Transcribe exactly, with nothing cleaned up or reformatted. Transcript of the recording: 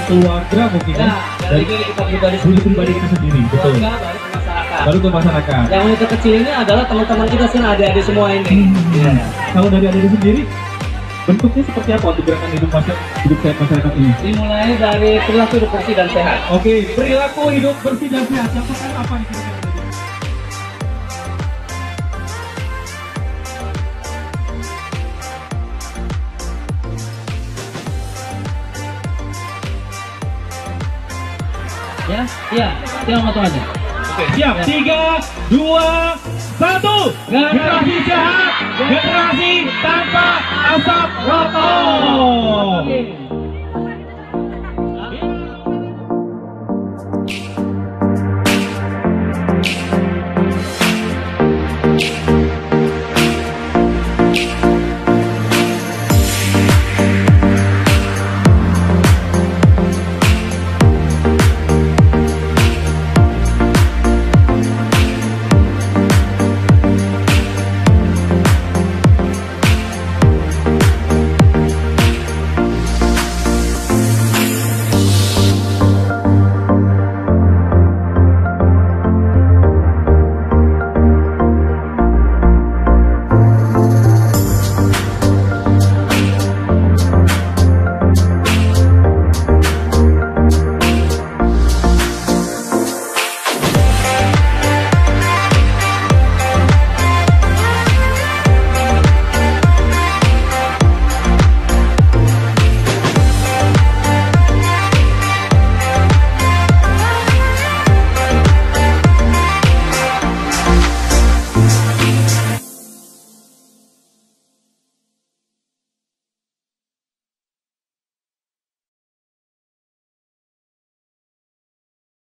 keluarga mungkin ya. Ya, dari diri kita pribadi Diri pribadi kita sendiri, betul. keluarga, baru ke masyarakat. Baru ke masyarakat. Yang unit kecil ini adalah teman-teman kita sih, adik-adik semua ini. Hmm. Iya. Kalau dari adik sendiri, bentuknya seperti apa untuk gerakan hidup masyarakat, hidup sehat masyarakat ini? Dimulai dari perilaku hidup bersih dan sehat. Oke, perilaku hidup bersih dan sehat. Contohnya apa nih kira-kira? Ya, iya, tinggal motor aja. Oke, siap. Tiga, dua, satu. Generasi sehat, generasi tanpa asap rokok.